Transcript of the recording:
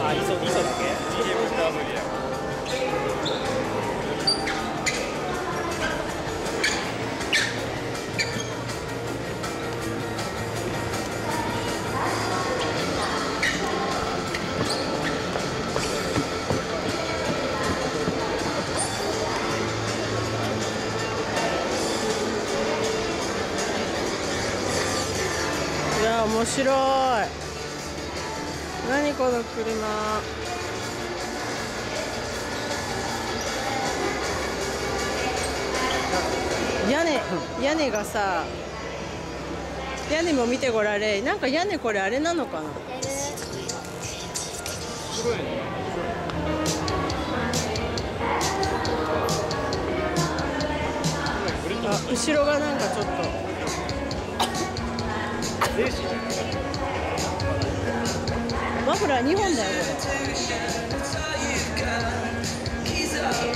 あ、磯だけ GMW や。 いや、面白い。何この車。屋根がさ、屋根も見てごられ。なんか屋根これあれなのかな。 すごいね。 あ、後ろがなんかちょっと。 レーシーだよ。 マフラー2本だよこれ。